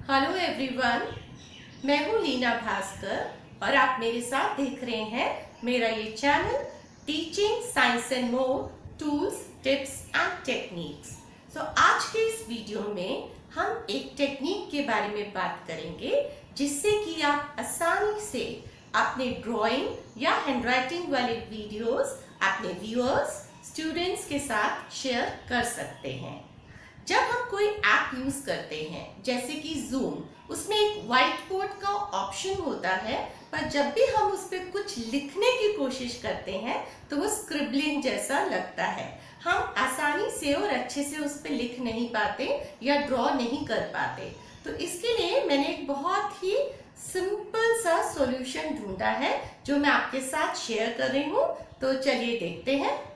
Hello everyone, मैं हूँ लीना भास्कर और आप मेरे साथ देख रहे हैं मेरा ये channel teaching science and more tools tips and techniques. आज के इस वीडियो में हम एक टेक्निक के बारे में बात करेंगे जिससे कि आप आसानी से अपने ड्राइंग या हैंडराइटिंग वाले वीडियोस अपने व्यूअर्स स्टूडेंट्स के साथ शेयर कर सकते हैं। जब हम कोई ऐप यूज करते हैं जैसे कि जूम, उसमें एक व्हाइट बोर्ड का ऑप्शन होता है, पर जब भी हम उस पर कुछ लिखने की कोशिश करते हैं तो वो स्क्रिबलिंग जैसा लगता है। हम आसानी से और अच्छे से उस पर लिख नहीं पाते या ड्रॉ नहीं कर पाते। तो इसके लिए मैंने एक बहुत ही सिंपल सा सॉल्यूशन ढूंढा है जो मैं आपके साथ शेयर कर रही हूँ। तो चलिए देखते हैं।